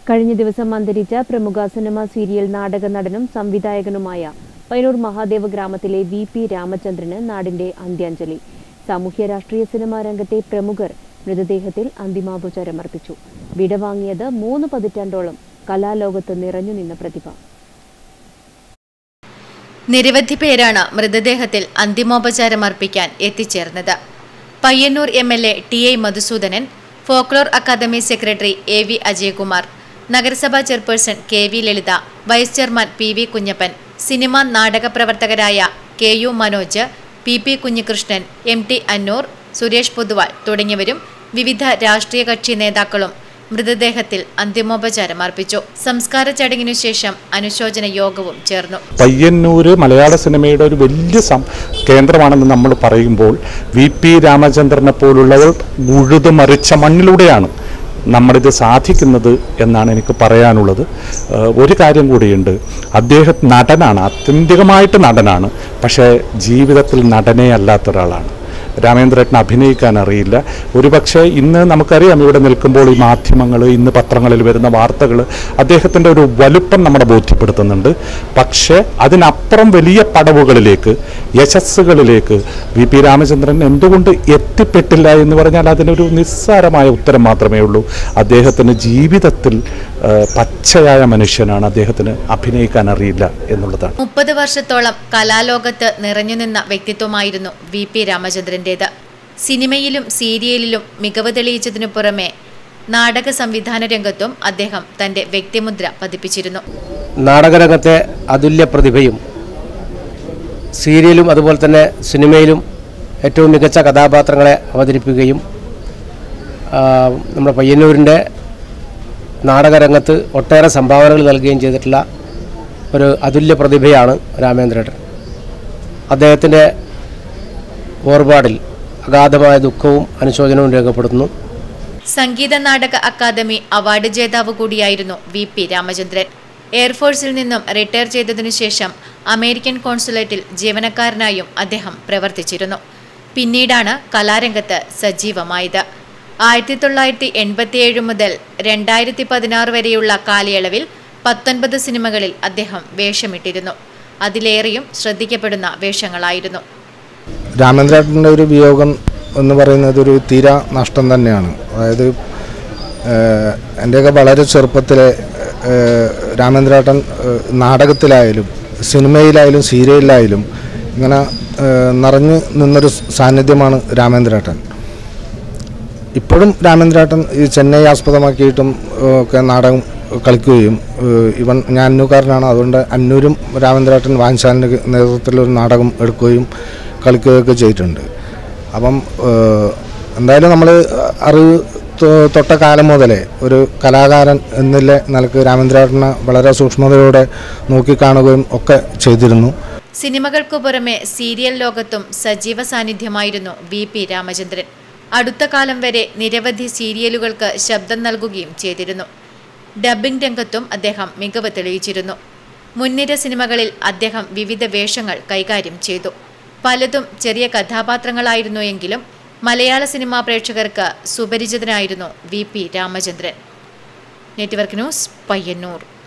കഴിഞ്ഞ ദിവസം അന്തരിച്ച പ്രമുഖ സിനിമ സീരിയൽ നാടക നടനും സംവിധായകനുമായ പയ്യന്നൂർ മഹാദേവ ഗ്രാമത്തിലെ വി.പി. രാമചന്ദ്രന് നാടിന്റെ അന്ത്യാഞ്ജലി. സാമൂഹ്യ രാഷ്ട്രീയ സിനിമാ രംഗത്തെ പ്രമുഖർ മൃതദേഹത്തിൽ അന്തിമോപചാരമർപ്പിച്ചു. വിടവാങ്ങിയത് 3 പതിറ്റാണ്ടോളം കലാലോകത്ത് നിറഞ്ഞു നിന്ന പ്രതിഭ. നിരവധി പേരാണ് മൃതദേഹത്തിൽ അന്തിമോപചാരമർപ്പിക്കാൻ എത്തിച്ചേർന്നത്. Payyanur MLA. TI. Madhusoodanan, folklore academy secretary AV. Ajayakumar, നഗരസഭാ chairperson KV. Lalitha, vice chairman PV. Kunhappan, cinema നാടക പ്രവർത്തകരായ കെ.യു. മനോജ്, പി.പി. കുഞ്ഞികൃഷ്ണൻ, എം.ടി. അന്നൂർ, സുരേഷ് പൊതുവാൾ തുടങ്ങിയവരും വിവിധ രാഷ്ട്രീയ കക്ഷി നേതാക്കളും മൃതദേഹത്തിൽ അന്തിമോപചാരം അർപ്പിച്ചു. സംസ്കാര ചടങ്ങിനു ശേഷം അനുശോചന യോഗവും ചേർന്നു. പയ്യന്നൂര് മലയാള സിനിമയുടെ ഒരു വലിയ കേന്ദ്രമാണെന്ന് നമ്മൾ പറയുമ്പോൾ വി.പി. രാമചന്ദ്രനെ പോലുള്ളവർ ഉഴുതുമറിച്ച മണ്ണിലൂടെയാണ് നമ്മളിത് സാധിക്കുന്നത് എന്നാണ് എനിക്ക് പറയാനുള്ളത്. ഒരു കാര്യം കൂടിയുണ്ട്, അദ്ദേഹം നടനാണ്, ആത്യന്തികമായിട്ട് നടനാണ്. പക്ഷേ ജീവിതത്തിൽ നടനേ അല്ലാത്ത ഒരാളാണ്. രാമേന്ദ്രേട്ടന് അഭിനയിക്കാൻ അറിയില്ല. ഒരുപക്ഷെ ഇന്ന് നമുക്കറിയാം, ഇവിടെ നിൽക്കുമ്പോൾ ഈ മാധ്യമങ്ങൾ, ഇന്ന് പത്രങ്ങളിൽ വരുന്ന വാർത്തകൾ അദ്ദേഹത്തിൻ്റെ ഒരു വലുപ്പം നമ്മളെ ബോധ്യപ്പെടുത്തുന്നുണ്ട്. പക്ഷേ അതിനപ്പുറം വലിയ പടവുകളിലേക്ക്, യശസ്സുകളിലേക്ക് വി.പി. രാമചന്ദ്രൻ എന്തുകൊണ്ട് എത്തിപ്പെട്ടില്ല എന്ന് പറഞ്ഞാൽ അതിനൊരു നിസ്സാരമായ ഉത്തരം മാത്രമേ ഉള്ളൂ. അദ്ദേഹത്തിന് ജീവിതത്തിൽ പച്ചയായ മനുഷ്യനാണ്, അദ്ദേഹത്തിന് അഭിനയിക്കാൻ അറിയില്ല എന്നുള്ളതാണ്. 30 വർഷത്തോളം കലാലോകത്ത് നിറഞ്ഞുനിന്ന വ്യക്തിത്വമായിരുന്നു വി.പി. രാമചന്ദ്രൻ്റേത്. സിനിമയിലും സീരിയലിലും മികവ് തെളിയിച്ചതിനു പുറമെ നാടക സംവിധാന രംഗത്തും അദ്ദേഹം തന്റെ വ്യക്തിമുദ്ര പതിപ്പിച്ചിരുന്നു. നാടകരംഗത്തെ അതുല്യ പ്രതിഭയും സീരിയലും അതുപോലെ തന്നെ സിനിമയിലും ഏറ്റവും മികച്ച കഥാപാത്രങ്ങളെ അവതരിപ്പിക്കുകയും നമ്മുടെ പയ്യന്നൂരിൻ്റെ നാടകരംഗത്ത് ഒട്ടേറെ സംഭാവനകൾ നൽകുകയും ചെയ്തിട്ടുള്ള ഒരു അതുല്യ പ്രതിഭയാണ് രാമേന്ദ്രേട്ടൻ. അദ്ദേഹത്തിൻ്റെ വേർപാടിൽ അഗാധമായ ദുഃഖവും അനുശോചനവും രേഖപ്പെടുത്തുന്നു. സംഗീത നാടക അക്കാദമി അവാർഡ് ജേതാവ് കൂടിയായിരുന്നു വി.പി. രാമചന്ദ്രൻ. എയർഫോഴ്സിൽ നിന്നും റിട്ടയർ ചെയ്തതിനു ശേഷം അമേരിക്കൻ കോൺസുലേറ്റിൽ ജീവനക്കാരനായും അദ്ദേഹം പ്രവർത്തിച്ചിരുന്നു. പിന്നീടാണ് കലാരംഗത്ത് സജീവമായത്. 1987 മുതൽ 2016 വരെയുള്ള കാലയളവിൽ 19 സിനിമകളിൽ അദ്ദേഹം വേഷമിട്ടിരുന്നു. അതിലേറെയും ശ്രദ്ധിക്കപ്പെടുന്ന വേഷങ്ങളായിരുന്നു. രാമേന്ദ്രേട്ടൻ്റെ ഒരു വിയോഗം എന്ന് പറയുന്നത് ഒരു തീരാ നഷ്ടം തന്നെയാണ്. അതായത് എൻ്റെയൊക്കെ വളരെ ചെറുപ്പത്തിലെ രാമേന്ദ്രേട്ടൻ നാടകത്തിലായാലും സിനിമയിലായാലും സീരിയലിലായാലും ഇങ്ങനെ നിറഞ്ഞു നിന്നൊരു സാന്നിധ്യമാണ് രാമേന്ദ്രേട്ടൻ. ഇപ്പോഴും രാമേന്ദ്രേട്ടൻ ഈ ചെന്നൈ ആസ്പദമാക്കിയിട്ടും ഒക്കെ നാടകം കളിക്കുകയും, ഞാൻ അന്നൂക്കാരനാണ്, അതുകൊണ്ട് അന്നൂരും രാമേന്ദ്രേട്ടൻ വാൻശാലിൻ്റെ നേതൃത്വത്തിലൊരു നാടകം എടുക്കുകയും കളിക്കുകയൊക്കെ ചെയ്തിട്ടുണ്ട്. അപ്പം എന്തായാലും നമ്മൾ അറിവ് തൊട്ട കാലം മുതലേ ഒരു കലാകാരൻ എന്നുള്ള നിലക്ക് രാമേന്ദ്രേട്ടനെ വളരെ സൂക്ഷ്മതയോടെ നോക്കിക്കാണുകയും ഒക്കെ ചെയ്തിരുന്നു. സിനിമകൾക്കു പുറമെ സീരിയൽ ലോകത്തും സജീവ സാന്നിധ്യമായിരുന്നു വി.പി. രാമചന്ദ്രൻ. അടുത്ത കാലം വരെ നിരവധി സീരിയലുകൾക്ക് ശബ്ദം നൽകുകയും ചെയ്തിരുന്നു. ഡബ്ബിംഗ് രംഗത്തും അദ്ദേഹം മികവ് തെളിയിച്ചിരുന്നു. മുൻനിര സിനിമകളിൽ അദ്ദേഹം വിവിധ വേഷങ്ങൾ കൈകാര്യം ചെയ്തു. പലതും ചെറിയ കഥാപാത്രങ്ങളായിരുന്നു എങ്കിലും മലയാള സിനിമാ പ്രേക്ഷകർക്ക് സുപരിചിതനായിരുന്നു VP. Ramachandran. Network news, Payyanur.